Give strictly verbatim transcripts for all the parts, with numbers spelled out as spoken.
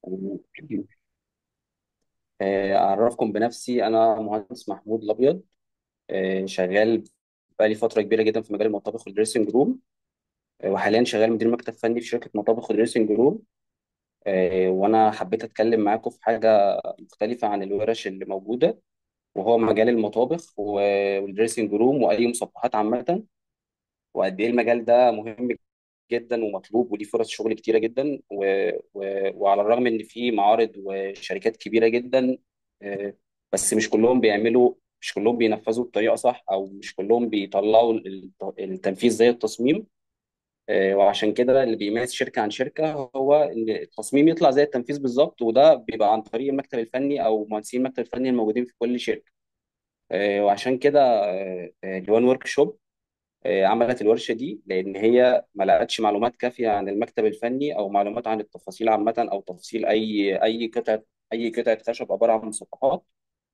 آه، أعرفكم بنفسي. أنا مهندس محمود الأبيض. آه، شغال بقالي فترة كبيرة جدا في مجال المطابخ والدريسنج روم. آه، وحاليا شغال مدير مكتب فني في شركة مطابخ ودريسنج روم. آه، وأنا حبيت أتكلم معاكم في حاجة مختلفة عن الورش اللي موجودة، وهو مجال المطابخ و- والدريسنج روم وأي مصطلحات عامة، وقد إيه المجال ده مهم جدا ومطلوب وليه فرص شغل كتيرة جدا و... و... وعلى الرغم ان في معارض وشركات كبيرة جدا، آه، بس مش كلهم بيعملوا مش كلهم بينفذوا بطريقة صح، او مش كلهم بيطلعوا الت- التنفيذ زي التصميم. آه، وعشان كده اللي بيميز شركة عن شركة هو ان التصميم يطلع زي التنفيذ بالظبط، وده بيبقى عن طريق المكتب الفني او مهندسين المكتب الفني الموجودين في كل شركة. آه، وعشان كده آه، آه، جوان ورك شوب آه، عملت الورشة دي لأن هي ما لقتش معلومات كافية عن المكتب الفني، أو معلومات عن التفاصيل عامة، أو تفاصيل أي أي قطعة أي قطعة خشب عبارة عن مسطحات.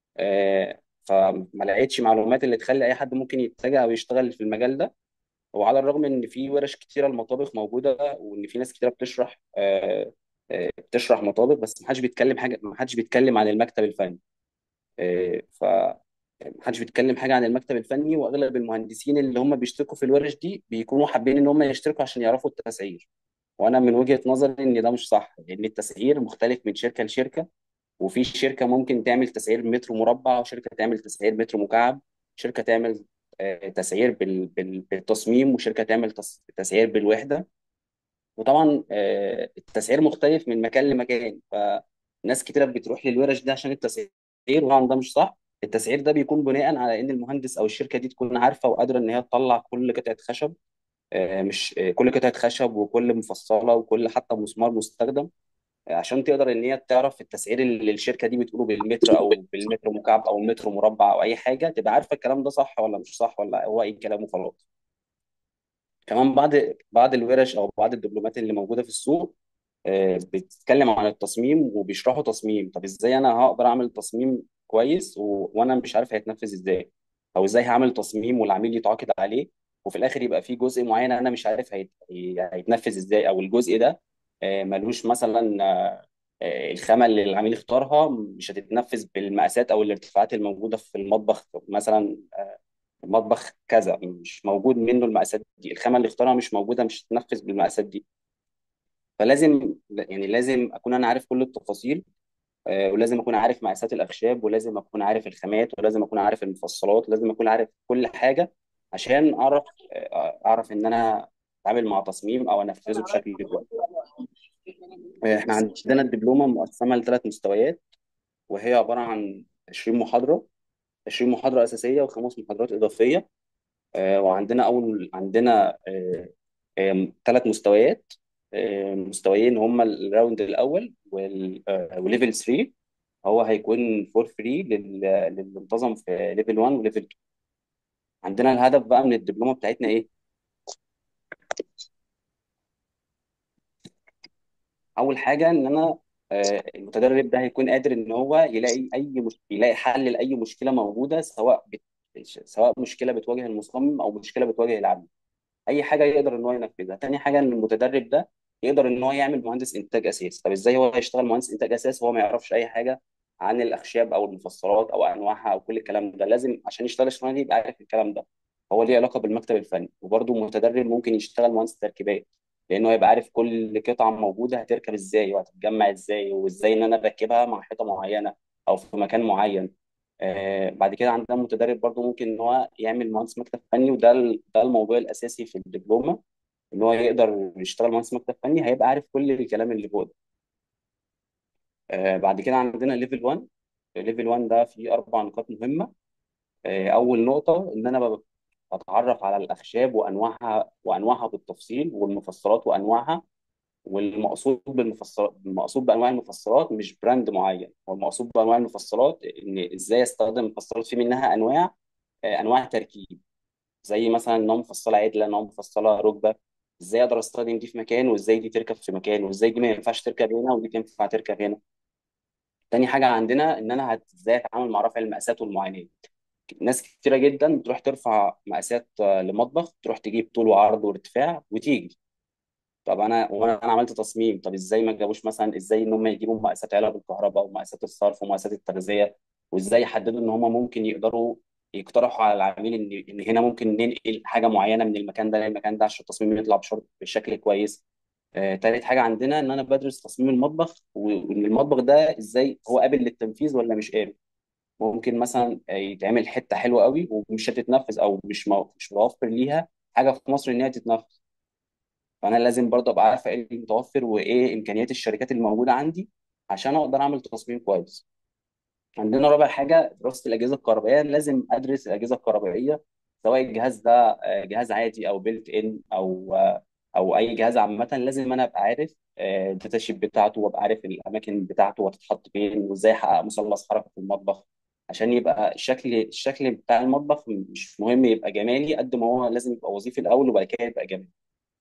آه، فما لقيتش معلومات اللي تخلي أي حد ممكن يتجه أو يشتغل في المجال ده. وعلى الرغم إن في ورش كتيرة المطابخ موجودة، وإن في ناس كتيرة بتشرح آه، آه، بتشرح مطابخ، بس محدش بيتكلم حاجة محدش بيتكلم عن المكتب الفني. آه، ف محدش بيتكلم حاجه عن المكتب الفني، واغلب المهندسين اللي هم بيشتركوا في الورش دي بيكونوا حابين ان هم يشتركوا عشان يعرفوا التسعير. وانا من وجهه نظري ان ده مش صح، لان التسعير مختلف من شركه لشركه. وفي شركه ممكن تعمل تسعير متر مربع، وشركه تعمل تسعير متر مكعب، شركه تعمل آه، تسعير بال- بال- بالتصميم، وشركه تعمل تص- تسعير بالوحده. وطبعا آه، التسعير مختلف من مكان لمكان، فناس كتيرة بتروح للورش ده عشان التسعير، وطبعا ده مش صح. التسعير ده بيكون بناء على ان المهندس او الشركه دي تكون عارفه وقادره ان هي تطلع كل قطعه خشب، آه، مش آه، كل قطعه خشب وكل مفصله وكل حتى مسمار مستخدم، آه، عشان تقدر ان هي تعرف التسعير اللي الشركه دي بتقوله بالمتر او بالمتر مكعب او المتر مربع او اي حاجه، تبقى عارفه الكلام ده صح ولا مش صح، ولا هو اي كلام وخلاص. كمان بعض بعض الورش او بعض الدبلومات اللي موجوده في السوق آه، بتتكلم عن التصميم وبيشرحوا تصميم. طب ازاي انا هقدر اعمل تصميم كويس و... وانا مش عارف هيتنفذ ازاي؟ او ازاي هعمل تصميم والعميل يتعاقد عليه، وفي الاخر يبقى في جزء معين انا مش عارف هيت... هي- هيتنفذ ازاي، او الجزء ده آه، ملوش مثلا آه، آه، الخامة اللي العميل اختارها مش هتتنفذ بالمقاسات او الارتفاعات الموجودة في المطبخ مثلا. المطبخ كذا مش موجود منه المقاسات دي، الخامة اللي اختارها مش موجودة، مش هتتنفذ بالمقاسات دي. فلازم يعني لازم اكون انا عارف كل التفاصيل، آه، ولازم اكون عارف مقاسات الاخشاب، ولازم اكون عارف الخامات، ولازم اكون عارف المفصلات، لازم اكون عارف كل حاجه عشان اعرف آه، اعرف ان انا اتعامل مع تصميم او انفذه بشكل كويس. آه، احنا عندنا الدبلومه مقسمه لثلاث مستويات، وهي عباره عن عشرين محاضره. عشرين محاضره اساسيه وخمس محاضرات اضافيه. آه، وعندنا اول عندنا ثلاث مستويات. آه، مستويين هما الراوند الاول وال- آه، وليفل ثلاثة. هو هيكون فور فري للي انتظم في ليفل واحد وليفل اتنين. عندنا الهدف بقى من الدبلومه بتاعتنا ايه؟ اول حاجه ان انا آه، المتدرب ده هيكون قادر ان هو يلاقي اي مش... يلاقي حل لاي مشكله موجوده، سواء بت... سواء مشكله بتواجه المصمم او مشكله بتواجه العميل. اي حاجه يقدر ان هو ينفذها. تاني حاجه ان المتدرب ده يقدر ان هو يعمل مهندس انتاج اساسي. طب ازاي هو يشتغل مهندس انتاج اساسي وهو ما يعرفش اي حاجه عن الاخشاب او المفصلات او انواعها او كل الكلام ده؟ لازم عشان يشتغل الشغلانه دي يبقى عارف الكلام ده. هو ليه علاقه بالمكتب الفني. وبرده متدرب ممكن يشتغل مهندس تركيبات، لانه هيبقى عارف كل قطعه موجوده هتركب ازاي وهتتجمع ازاي، وازاي ان انا اركبها مع حيطه معينه او في مكان معين. آه بعد كده عندنا متدرب برضو ممكن ان هو يعمل مهندس مكتب فني، وده ال- ده الموضوع الاساسي في الدبلومه، ان هو يقدر يشتغل مهندس مكتب فني، هيبقى عارف كل الكلام اللي فوق ده. آه بعد كده عندنا ليفل واحد. ليفل واحد ده فيه اربع نقاط مهمه. آه اول نقطه ان انا بب- بتعرف على الاخشاب وانواعها وانواعها بالتفصيل، والمفصلات وانواعها. والمقصود بالمفصلات المقصود بانواع المفصلات مش براند معين، هو المقصود بانواع المفصلات ان ازاي استخدم المفصلات، في منها انواع آه، انواع تركيب، زي مثلا نوع مفصله عدله، نوع مفصله ركبه. ازاي اقدر استخدم دي في مكان، وازاي دي تركب في مكان، وازاي دي ما ينفعش تركب هنا ودي تنفع تركب هنا. تاني حاجه عندنا ان انا هت- ازاي اتعامل مع رفع المقاسات والمعاينات. ناس كتيره جدا بتروح ترفع مقاسات آه، لمطبخ، تروح تجيب طول وعرض وارتفاع وتيجي. طب انا وانا انا عملت تصميم، طب ازاي ما جابوش مثلا، ازاي ان هم يجيبوا مقاسات علب الكهرباء ومقاسات الصرف ومقاسات التغذيه، وازاي يحددوا ان هم ممكن يقدروا يقترحوا على العميل ان ان هنا ممكن ننقل حاجه معينه من المكان ده للمكان ده عشان التصميم يطلع بشر- بشكل كويس. آه، تالت حاجه عندنا ان انا بدرس تصميم المطبخ، وان المطبخ ده ازاي هو قابل للتنفيذ ولا مش قابل. ممكن مثلا آه، يتعمل حته حلوه قوي ومش هتتنفذ، او مش مو- مش متوفر ليها حاجه في مصر ان هي تتنفذ. فانا لازم برضه ابقى عارف ايه المتوفر وايه امكانيات الشركات الموجوده عندي عشان اقدر اعمل تصميم كويس. عندنا رابع حاجه دراسه الاجهزه الكهربائيه، لازم ادرس الاجهزه الكهربائيه، سواء الجهاز ده آه، جهاز عادي او بيلت ان او آه، او اي جهاز عامه. لازم انا ابقى عارف آه، الداتا شيت بتاعته، وابقى عارف الاماكن بتاعته وتتحط فين، وازاي احقق مثلث حركه في المطبخ عشان يبقى الشكل الشكل بتاع المطبخ مش مهم يبقى جمالي قد ما هو لازم يبقى وظيفي الاول وبعد كده يبقى جمالي.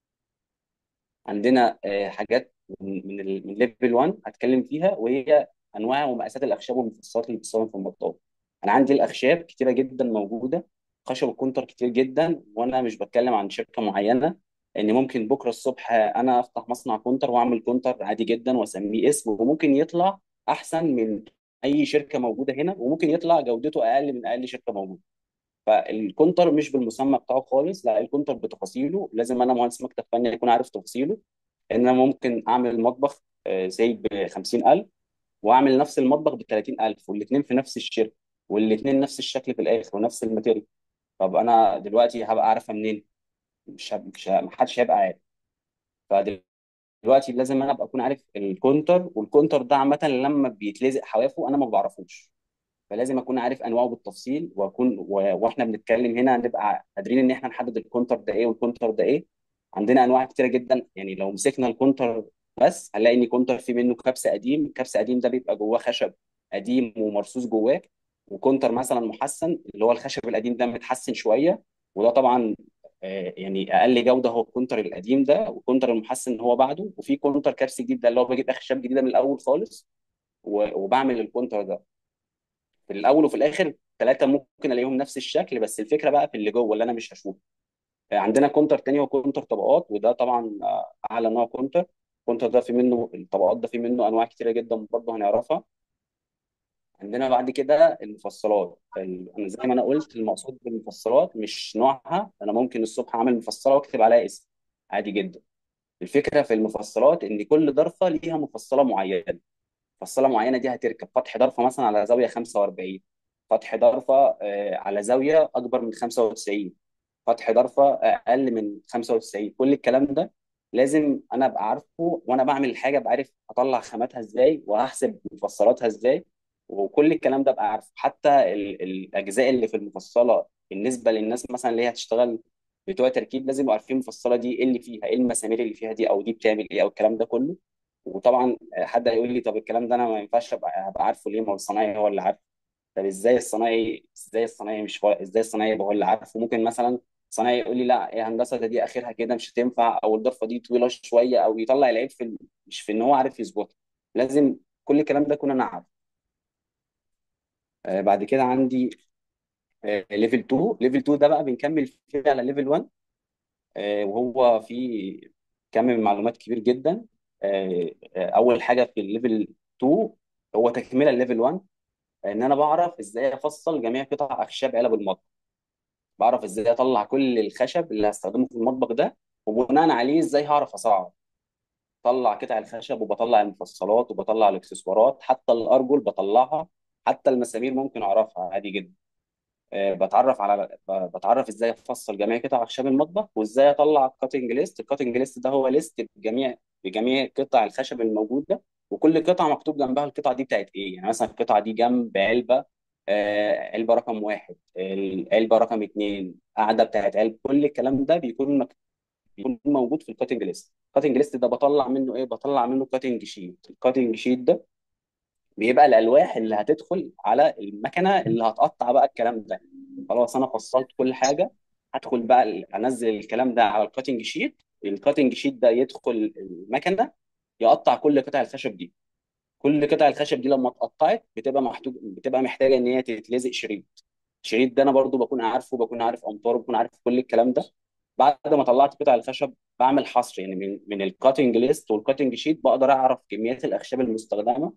عندنا آه، حاجات من من ال- من ليفل واحد هتكلم فيها، وهي انواع ومقاسات الاخشاب والمفصلات اللي بتستخدم في المطاط. انا عندي الاخشاب كتيره جدا موجوده، خشب الكونتر كتير جدا، وانا مش بتكلم عن شركه معينه. ان ممكن بكره الصبح انا افتح مصنع كونتر واعمل كونتر عادي جدا واسميه اسم، وممكن يطلع احسن من اي شركه موجوده هنا، وممكن يطلع جودته اقل من اقل شركه موجوده. فالكونتر مش بالمسمى بتاعه خالص، لا، الكونتر بتفاصيله لازم انا مهندس مكتب فني اكون عارف تفاصيله. ان انا ممكن اعمل مطبخ آه، زي ب خمسين ألف، واعمل نفس المطبخ ب ثلاثين ألف، والاثنين في نفس الشركه، والاثنين نفس الشكل في الاخر ونفس الماتيريال. طب انا دلوقتي هبقى عارفها منين؟ مش هب... مش ه... محدش هيبقى عارف. فدلوقتي لازم انا ابقى اكون عارف الكونتر، والكونتر ده عامه لما بيتلزق حوافه انا ما بعرفوش. فلازم اكون عارف انواعه بالتفصيل، واكون و... واحنا بنتكلم هنا نبقى قادرين ان احنا نحدد الكونتر ده ايه والكونتر ده ايه. عندنا انواع كتيره جدا، يعني لو مسكنا الكونتر بس هنلاقي ان كونتر في منه كبس قديم. كبس قديم ده بيبقى جواه خشب قديم ومرصوص جواه. وكونتر مثلا محسن اللي هو الخشب القديم ده متحسن شويه، وده طبعا آه، يعني اقل جوده هو الكونتر القديم ده، والكونتر المحسن هو بعده. وفي كونتر كبس جديد ده اللي هو بجيب اخشاب جديده من الاول خالص و- وبعمل الكونتر ده. في الاول وفي الاخر ثلاثه ممكن الاقيهم نفس الشكل، بس الفكره بقى في اللي جوه اللي انا مش هشوفه. عندنا كونتر تاني هو كونتر طبقات، وده طبعا آه، اعلى نوع كونتر. الكونتر ده في منه الطبقات ده في منه انواع كتيره جدا برضه هنعرفها. عندنا بعد كده المفصلات. ال- انا زي ما انا قلت المقصود بالمفصلات مش نوعها، انا ممكن الصبح اعمل مفصله واكتب عليها اسم عادي جدا. الفكره في المفصلات ان كل ضرفه ليها مفصله معينه. مفصله معينه دي هتركب فتح ضرفه مثلا على زاويه خمسة وأربعين، فتح ضرفه آه، على زاويه اكبر من خمسة وتسعين، فتح ضرفه اقل من خمسة وتسعين. كل الكلام ده لازم انا ابقى عارفه، وانا بعمل الحاجه ابقى عارف اطلع خاماتها ازاي وهحسب مفصلاتها ازاي. وكل الكلام ده ابقى عارفه، حتى ال- الاجزاء اللي في المفصله بالنسبه للناس مثلا اللي هي هتشتغل بتوع تركيب، لازم يبقوا عارفين المفصله دي ايه اللي فيها، ايه المسامير اللي فيها دي، او دي بتعمل ايه، او الكلام ده كله. وطبعا حد هيقول لي طب الكلام ده انا ما ينفعش ابقى ابقى عارفه ليه؟ ما هو الصنايعي هو اللي عارف. طب ازاي الصنايعي ازاي الصنايعي مش هو ازاي الصنايعي يبقى هو اللي عارف؟ وممكن مثلا صنايعي يقول لي لا ايه هندسه ده دي اخرها كده مش هتنفع، او الضفه دي طويله شويه، او يطلع العيب في ال- مش في ان هو عارف يظبطها. لازم كل الكلام ده اكون انا عارف. آه بعد كده عندي آه ليفل اتنين. ليفل اتنين ده بقى بنكمل فيه على ليفل واحد، آه وهو فيه كم من معلومات كبير جدا. آه آه اول حاجه في الليفل اتنين هو تكمله الليفل واحد، ان انا بعرف ازاي افصل جميع قطع اخشاب علب المطبخ. بعرف ازاي اطلع كل الخشب اللي هستخدمه في المطبخ ده، وبناء عليه ازاي هعرف اصعد. بطلع قطع الخشب وبطلع المفصلات وبطلع الاكسسوارات، حتى الارجل بطلعها، حتى المسامير ممكن اعرفها عادي جدا. آه، بتعرف على ب- بتعرف ازاي افصل جميع قطع اخشاب المطبخ، وازاي اطلع الكاتنج ليست. الكاتنج ليست ده هو ليست بجميع بجميع قطع الخشب الموجوده، وكل قطعه مكتوب جنبها القطعه دي بتاعت ايه. يعني مثلا القطعه دي جنب علبه، آه، علبه رقم واحد، العلبه رقم اثنين، قاعده بتاعت علبه. كل الكلام ده بيكون مك... بيكون موجود في الكاتنج ليست. الكاتنج ليست ده بطلع منه ايه؟ بطلع منه كاتنج شيت. الكاتنج شيت ده بيبقى الالواح اللي هتدخل على المكنه اللي هتقطع بقى الكلام ده. خلاص انا فصلت كل حاجه، هدخل بقى ال- انزل الكلام ده على الكاتنج شيت. الكاتنج شيت ده يدخل المكنه يقطع كل قطع الخشب دي. كل قطع الخشب دي لما اتقطعت بتبقى محتاج بتبقى محتاجه ان هي تتلزق شريط. الشريط ده انا برضو بكون عارفه، بكون عارف امطاره، بكون عارف كل الكلام ده. بعد ما طلعت قطع الخشب بعمل حصر، يعني من من الكاتنج ليست والكاتنج شيت بقدر اعرف كميات الاخشاب المستخدمه،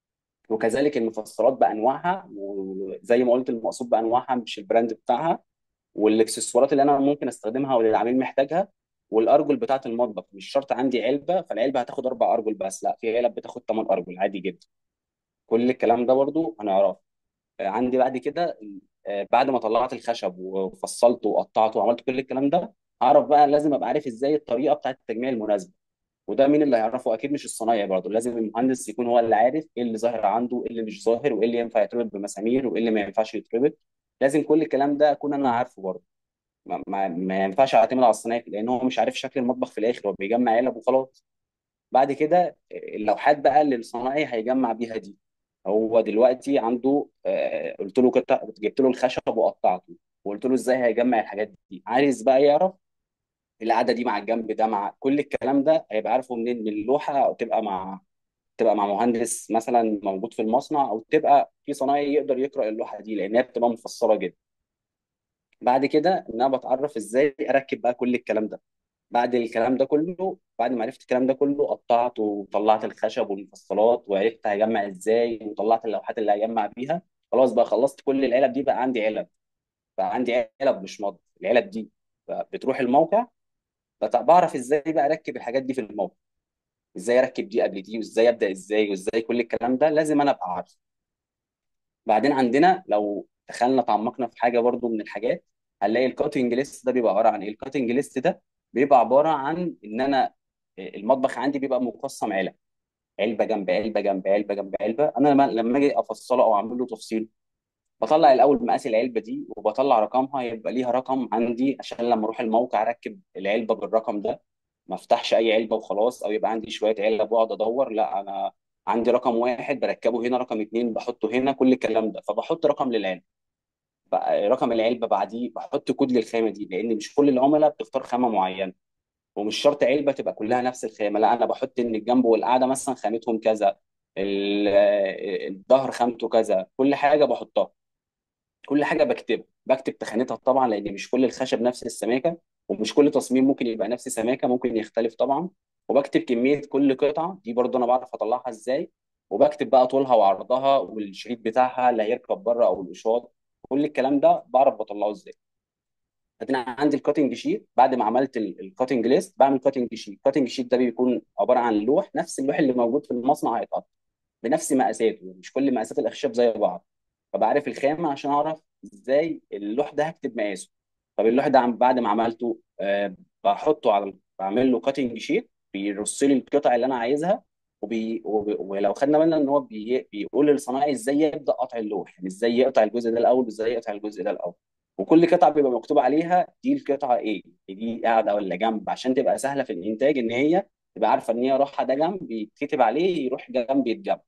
وكذلك المفصلات بانواعها، وزي ما قلت المقصود بانواعها مش البراند بتاعها، والاكسسوارات اللي انا ممكن استخدمها واللي العميل محتاجها، والارجل بتاعه المطبخ. مش شرط عندي علبه فالعلبه هتاخد اربع ارجل بس، لا، في علب بتاخد ثمان ارجل عادي جدا. كل الكلام ده برضو هنعرفه. آه، عندي بعد كده، آه، بعد ما طلعت الخشب وفصلته وقطعته وعملت كل الكلام ده، هعرف بقى لازم ابقى عارف ازاي الطريقه بتاعه التجميع المناسبه. وده مين اللي هيعرفه؟ اكيد مش الصنايعي، برضه لازم المهندس يكون هو اللي عارف ايه اللي ظاهر عنده، ايه اللي مش ظاهر، وايه اللي ينفع يتربط بمسامير، وايه اللي ما ينفعش يتربط. لازم كل الكلام ده اكون انا عارفه برضه. ما, ما, ما ينفعش اعتمد على الصنايعي لان هو مش عارف شكل المطبخ في الاخر، هو بيجمع علب وخلاص. بعد كده اللوحات بقى اللي الصنايعي هيجمع بيها دي، هو دلوقتي عنده، آه، قلت له قطع، جبت له الخشب وقطعته، وقلت له ازاي هيجمع الحاجات دي. عايز بقى يعرف القعده دي مع الجنب ده مع كل الكلام ده، هيبقى عارفه منين؟ من اللوحه، او تبقى مع تبقى مع مهندس مثلا موجود في المصنع، او تبقى في صنايعي يقدر يقرا اللوحه دي لانها بتبقى مفصله جدا. بعد كده ان انا بتعرف ازاي اركب بقى كل الكلام ده. بعد الكلام ده كله، بعد ما عرفت الكلام ده كله، قطعت وطلعت الخشب والمفصلات وعرفت هجمع ازاي وطلعت اللوحات اللي هجمع بيها. خلاص بقى خلصت كل العلب دي، بقى عندي علب، بقى عندي علب مش مض. العلب دي بقى بتروح الموقع، بت- بعرف ازاي بقى اركب الحاجات دي في الموقع، ازاي اركب دي قبل دي، وازاي ابدا ازاي، وازاي كل الكلام ده لازم انا ابقى عارف. بعدين عندنا لو دخلنا تعمقنا في حاجه برضو من الحاجات، هنلاقي الكاتنج ليست ده بيبقى عباره عن ايه. الكاتنج ليست ده بيبقى عباره عن ان انا، المطبخ عندي بيبقى مقسم علب، علبه جنب علبه جنب علبه جنب علبه. انا لما لما اجي افصله او اعمل له تفصيل، بطلع الاول مقاس العلبه دي وبطلع رقمها، يبقى ليها رقم عندي عشان لما اروح الموقع اركب العلبه بالرقم ده. ما افتحش اي علبه وخلاص، او يبقى عندي شويه علب واقعد ادور، لا، انا عندي رقم واحد بركبه هنا، رقم اتنين بحطه هنا، كل الكلام ده. فبحط رقم للعلبه، بقى رقم العلبه بعديه بحط كود للخامه دي، لان مش كل العملاء بتختار خامه معينه، ومش شرط علبه تبقى كلها نفس الخامه. لا، انا بحط ان الجنب والقعده مثلا خامتهم كذا، ال- الظهر خامته كذا، كل حاجه بحطها، كل حاجه بكتبها، بكتب تخانتها طبعا، لان مش كل الخشب نفس السماكه، ومش كل تصميم ممكن يبقى نفس سماكه، ممكن يختلف طبعا. وبكتب كميه كل قطعه دي برضه انا بعرف اطلعها ازاي. وبكتب بقى طولها وعرضها والشريط بتاعها اللي هيركب بره او الاشواط، كل الكلام ده بعرف بطلعه ازاي. بعدين عندي الكاتنج شيت، بعد ما عملت الكاتنج ليست بعمل كاتنج شيت. الكاتنج شيت ده بيكون عباره عن لوح، نفس اللوح اللي موجود في المصنع هيتقطع بنفس مقاساته، مش كل مقاسات الاخشاب زي بعض. فبعرف الخامه عشان اعرف ازاي اللوح ده هكتب مقاسه. طب اللوح ده عم- بعد ما عملته، آه بحطه على، بعمل له كاتنج شيت بيرص لي القطع اللي انا عايزها. وبي... وب... ولو خدنا بالنا ان هو بي... بيقول للصنايعي ازاي يبدا قطع اللوح، يعني ازاي يقطع الجزء ده الاول وازاي يقطع الجزء ده الاول. وكل قطعه بيبقى مكتوب عليها دي القطعه ايه، دي قاعده ولا جنب، عشان تبقى سهله في الانتاج، ان هي تبقى عارفه ان هي راحه ده جنب يتكتب عليه يروح جنب يتجمع.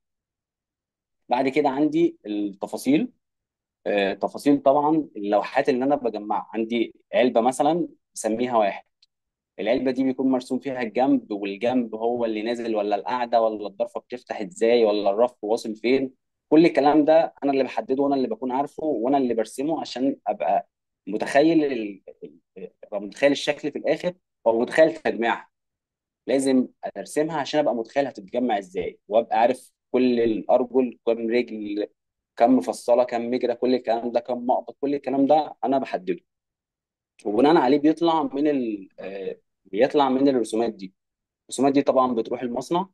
بعد كده عندي التفاصيل. آه، تفاصيل طبعا اللوحات اللي انا بجمعها، عندي علبه مثلا بسميها واحد. العلبه دي بيكون مرسوم فيها الجنب، والجنب هو اللي نازل ولا القاعده ولا الضرفه بتفتح ازاي ولا الرف واصل فين. كل الكلام ده انا اللي بحدده وانا اللي بكون عارفه وانا اللي برسمه، عشان ابقى متخيل ال... ال- ابقى متخيل الشكل في الاخر، او متخيل تجميعها. لازم ارسمها عشان ابقى متخيل هتتجمع ازاي، وابقى عارف كل الارجل كم رجل، كم مفصله، كم مجرى، كل الكلام ده كم مقبض، كل الكلام ده انا بحدده. وبناء عليه بيطلع من ال آه، بيطلع من الرسومات دي. الرسومات دي طبعا بتروح المصنع.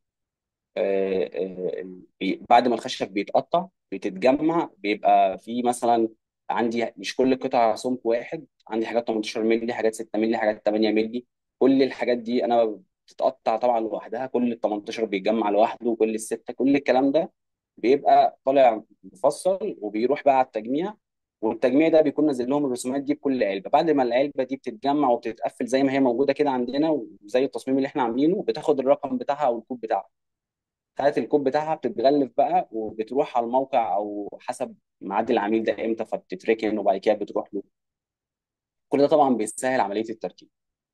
آه، آه، بي- بعد ما الخشب بيتقطع بتتجمع، بيبقى في مثلا عندي مش كل قطعة سمك واحد، عندي حاجات تمنتاشر مللي، حاجات ستة مللي، حاجات تمانية مللي. كل الحاجات دي انا بتتقطع طبعا لوحدها، كل ال تمنتاشر بيتجمع لوحده، كل الستة، كل الكلام ده بيبقى طالع مفصل وبيروح بقى على التجميع. والتجميع ده بيكون نازل لهم الرسومات دي بكل علبه. بعد ما العلبه دي بتتجمع وبتتقفل زي ما هي موجوده كده عندنا، وزي التصميم اللي احنا عاملينه، بتاخد الرقم بتاعها او الكود بتاعها. خدت الكود بتاعها بتتغلف بقى وبتروح على الموقع، او حسب ميعاد العميل ده امتى، فبتتركن وبعد كده بتروح له. كل ده طبعا بيسهل عمليه التركيب.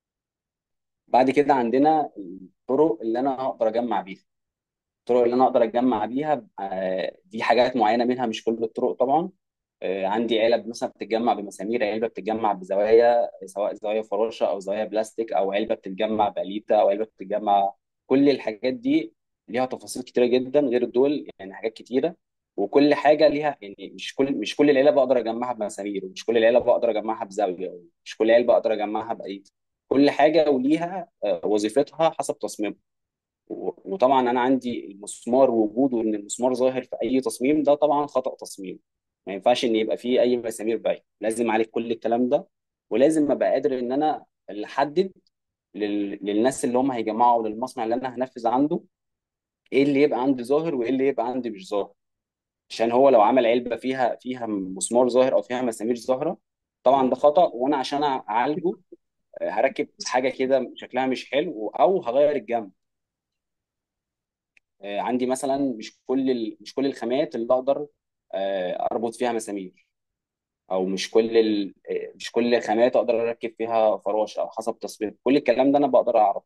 بعد كده عندنا الطرق اللي انا اقدر اجمع بيها. الطرق اللي انا اقدر اجمع بيها، آه، دي حاجات معينه منها، مش كل الطرق طبعا. آه، عندي علب مثلا بتتجمع بمسامير، علبه بتتجمع بزوايا، سواء زوايا فراشه او زوايا بلاستيك، او علبه بتتجمع باليتا، او علبه بتتجمع. كل الحاجات دي ليها تفاصيل كتيره جدا غير دول، يعني حاجات كتيره. وكل حاجه ليها، يعني مش كل مش كل العلب اقدر اجمعها بمسامير، ومش كل العلب اقدر اجمعها بزاويه، ومش كل علبه اقدر اجمعها باليتا. كل حاجه وليها آه، وظيفتها حسب تصميمها. و- وطبعا انا عندي المسمار، وجوده ان المسمار ظاهر في اي تصميم ده طبعا خطأ تصميم. ما ينفعش ان يبقى فيه اي مسامير باينه، لازم اعالج كل الكلام ده. ولازم ابقى قادر ان انا اللي احدد لل... للناس اللي هم هيجمعوا، للمصنع اللي انا هنفذ عنده، ايه اللي يبقى عندي ظاهر وايه اللي يبقى عندي مش ظاهر. عشان هو لو عمل علبه فيها فيها مسمار ظاهر او فيها مسامير ظاهره، طبعا ده خطأ، وانا عشان اعالجه آه، هركب حاجه كده شكلها مش حلو، او هغير الجنب. آه، عندي مثلا مش كل ال... مش كل الخامات اللي اقدر آه، اربط فيها مسامير، او مش كل ال... آه، مش كل الخامات اقدر اركب فيها فراش، او حسب تصميم. كل الكلام ده انا بقدر اعرف.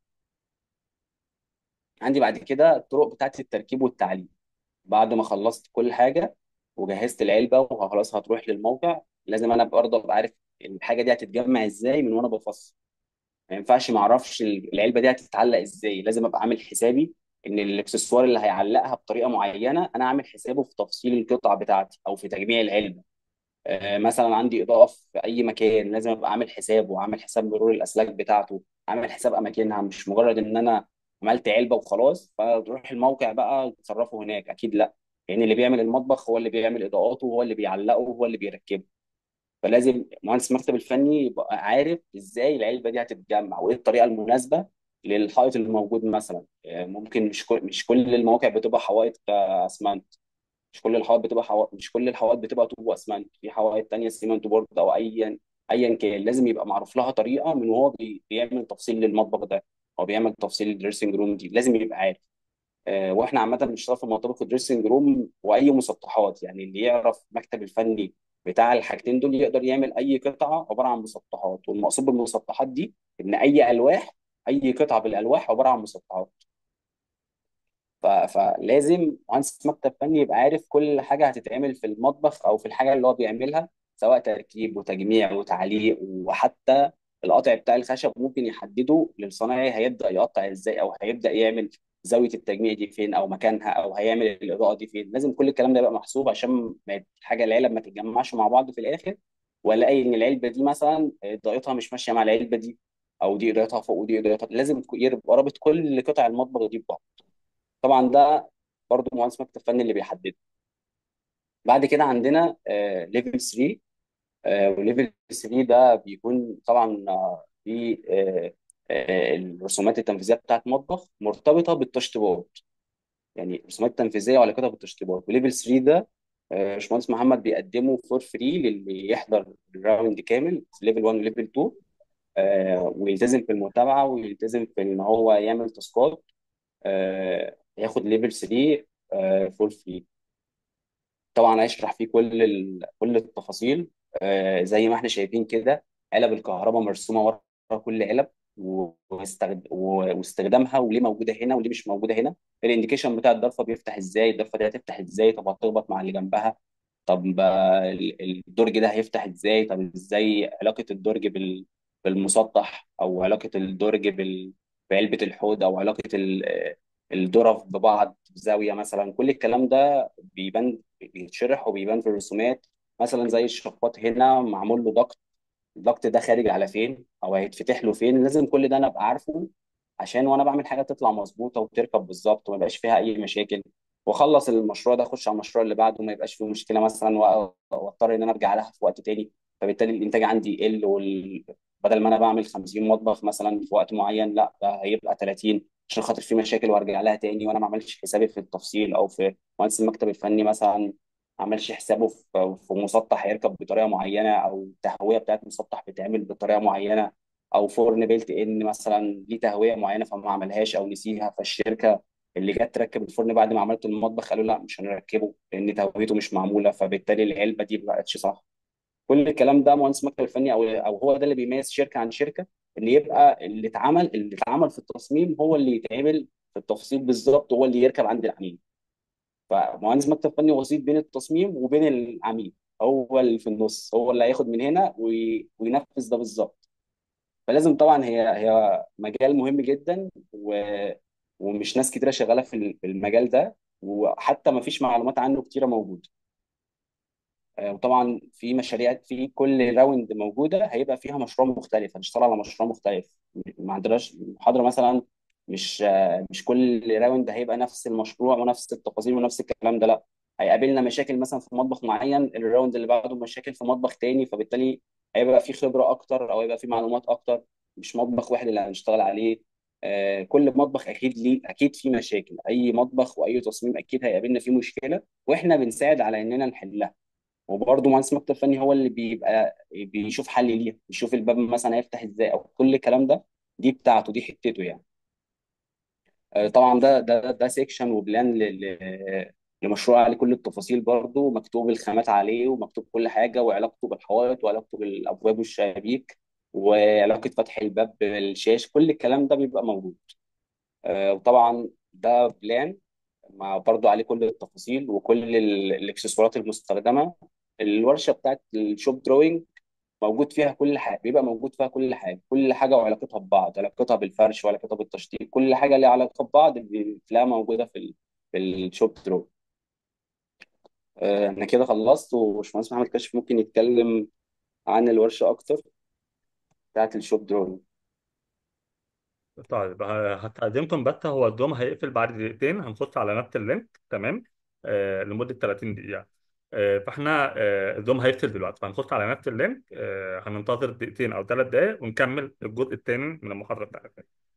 عندي بعد كده الطرق بتاعت التركيب والتعليق. بعد ما خلصت كل حاجه وجهزت العلبه وخلاص هتروح للموقع، لازم انا برضه ابقى عارف الحاجه دي هتتجمع ازاي من وانا بفصل. ما ينفعش ما اعرفش العلبه دي هتتعلق ازاي، لازم ابقى عامل حسابي ان الاكسسوار اللي هيعلقها بطريقه معينه انا عامل حسابه في تفصيل القطع بتاعتي او في تجميع العلبه. آه، مثلا عندي اضاءه في اي مكان، لازم ابقى عامل حسابه وعامل حساب مرور الاسلاك بتاعته، عامل حساب اماكنها. مش مجرد ان انا عملت علبه وخلاص فتروح الموقع بقى تصرفه هناك، اكيد لا. يعني اللي بيعمل المطبخ هو اللي بيعمل اضاءاته، وهو اللي بيعلقه، وهو اللي بيركبه. فلازم مهندس المكتب الفني يبقى عارف ازاي العلبه دي هتتجمع، وايه الطريقه المناسبه للحائط اللي موجود مثلا. آه، ممكن مش كل مش كل المواقع بتبقى حوائط آه، اسمنت. مش كل الحوائط بتبقى حو... مش كل الحوائط بتبقى طوب واسمنت، في حوائط تانية سيمنت بورد او ايا ايا كان. لازم يبقى معروف لها طريقه من وهو بي... بيعمل تفصيل للمطبخ ده، او بيعمل تفصيل للدريسنج روم دي، لازم يبقى عارف. آه، واحنا عامه بنشتغل في المطابخ والدريسنج روم واي مسطحات، يعني اللي يعرف المكتب الفني بتاع الحاجتين دول يقدر يعمل اي قطعه عباره عن مسطحات. والمقصود بالمسطحات دي ان اي الواح، اي قطعه بالالواح عباره عن مسطحات. ف- فلازم مهندس مكتب فني يبقى عارف كل حاجه هتتعمل في المطبخ او في الحاجه اللي هو بيعملها، سواء تركيب وتجميع وتعليق. وحتى القطع بتاع الخشب ممكن يحدده للصنايعي هيبدا يقطع ازاي، او هيبدا يعمل زاويه التجميع دي فين او مكانها، او هيعمل الاضاءه دي فين. لازم كل الكلام ده يبقى محسوب عشان ما يت- الحاجه العلب ما تتجمعش مع بعض في الاخر، والاقي ان العلبه دي مثلا اضاءتها مش ماشيه مع العلبه دي، او دي اضاءتها فوق ودي اضاءتها. لازم يبقى رابط كل قطع المطبخ دي ببعض. طبعا ده برضو مهندس مكتب فني اللي بيحدده. بعد كده عندنا ليفل ثلاثة. وليفل ثلاثة ده بيكون طبعا آه، في آه، آه، الرسومات التنفيذيه بتاعت المطبخ مرتبطه بالتشطيبات، يعني الرسومات التنفيذيه وعلاقتها بالتشطيبات. وليفل ثلاثة ده آه، باشمهندس محمد بيقدمه فور فري للي يحضر الراوند كامل ليفل واحد وليفل اتنين. آه، ويلتزم في المتابعه، ويلتزم في ان هو يعمل تاسكات. آه، ياخد ليفل ثلاثة فور فري. طبعا هيشرح فيه كل ال... كل التفاصيل. آه، زي ما احنا شايفين كده، علب الكهرباء مرسومه ورا كل علب، و- واستخد... و- واستخدامها، وليه موجوده هنا وليه مش موجوده هنا. الانديكيشن بتاع الضرفه بيفتح ازاي، الضرفه دي هتفتح ازاي، طب هتخبط مع اللي جنبها. طب آه، ال- الدرج ده هيفتح ازاي، طب ازاي علاقه الدرج بال... بالمسطح، او علاقه الدرج بال... بعلبه الحوض، او علاقه ال... آه، الظرف ببعض بزاويه مثلا. كل الكلام ده بيبان، بيتشرح وبيبان في الرسومات. مثلا زي الشفاط هنا معمول له ضغط، الضغط ده خارج على فين او هيتفتح له فين. لازم كل ده انا ابقى عارفه، عشان وانا بعمل حاجه تطلع مظبوطه وتركب بالظبط وما يبقاش فيها اي مشاكل. واخلص المشروع ده اخش على المشروع اللي بعده ما يبقاش فيه مشكله مثلا، وأ- واضطر ان انا ارجع لها في وقت تاني. فبالتالي الانتاج عندي يقل، وال... بدل ما انا بعمل خمسين مطبخ مثلا في وقت معين، لا ده هيبقى ثلاثين، عشان خاطر في مشاكل وارجع لها تاني وانا ما عملتش حسابي في التفصيل. او في مهندس المكتب الفني مثلا ما عملش حسابه في في مسطح هيركب بطريقه معينه، او التهويه بتاعت مسطح بتتعمل بطريقه معينه، او فرن بيلت ان مثلا ليه تهويه معينه فما عملهاش او نسيها. فالشركه اللي جت تركب الفرن بعد ما عملت المطبخ قالوا لا مش هنركبه لان تهويته مش معموله، فبالتالي العلبه دي ما بقتش صح. كل الكلام ده مهندس المكتب الفني، او او هو ده اللي بيميز شركه عن شركه، ان يبقى اللي اتعمل اللي اتعمل في التصميم هو اللي يتعمل في التفصيل بالظبط، هو اللي يركب عند العميل. فمهندس مكتب فني وسيط بين التصميم وبين العميل. هو اللي في النص، هو اللي هياخد من هنا وي- وينفذ ده بالظبط. فلازم طبعا، هي هي مجال مهم جدا، و ومش ناس كتيره شغاله في ال- في المجال ده، وحتى ما فيش معلومات عنه كتيره موجوده. آه، وطبعا في مشاريع، في كل راوند موجوده هيبقى فيها مشروع مختلف، هنشتغل على مشروع مختلف. ما عندناش محاضره مثلا، مش آه، مش كل راوند هيبقى نفس المشروع ونفس التفاصيل ونفس الكلام ده، لا. هيقابلنا مشاكل مثلا في مطبخ معين، الراوند اللي بعده مشاكل في مطبخ تاني، فبالتالي هيبقى في خبره اكتر او هيبقى في معلومات اكتر. مش مطبخ واحد اللي هنشتغل عليه. آه، كل مطبخ اكيد ليه، اكيد في مشاكل، اي مطبخ واي تصميم اكيد هيقابلنا فيه مشكله، واحنا بنساعد على اننا نحلها. وبرضه مهندس مكتب فني هو اللي بيبقى بيشوف حل ليها، يشوف الباب مثلا هيفتح ازاي او كل الكلام ده. دي بتاعته، دي حتته يعني. آه، طبعا ده ده ده سيكشن وبلان ل- ل- لمشروع عليه كل التفاصيل، برضه مكتوب الخامات عليه ومكتوب كل حاجه، وعلاقته بالحوائط وعلاقته بالابواب والشبابيك، وعلاقه فتح الباب بالشاش، كل الكلام ده بيبقى موجود. آه، وطبعا ده بلان مع برضه عليه كل التفاصيل وكل ال- الاكسسوارات المستخدمه. الورشه بتاعت الشوب دروينج موجود فيها كل حاجه، بيبقى موجود فيها كل حاجه، كل حاجه وعلاقتها ببعض، علاقتها بالفرش وعلاقتها بالتشطيب، كل حاجه ليها علاقه ببعض بتلاقيها موجوده في ال... في الشوب درو. آه، انا كده خلصت، وباشمهندس محمد كاشف ممكن يتكلم عن الورشه اكتر بتاعت الشوب درو. طيب ه- هتقدمكم بس، هو الدوم هيقفل بعد دقيقتين، هنخش على نفس اللينك تمام آه لمدة ثلاثين دقيقة. آه فاحنا آه الدوم هيفصل دلوقتي، فهنخش على نفس اللينك، آه هننتظر دقيقتين او ثلاث دقائق ونكمل الجزء الثاني من المحاضرة بتاعتنا.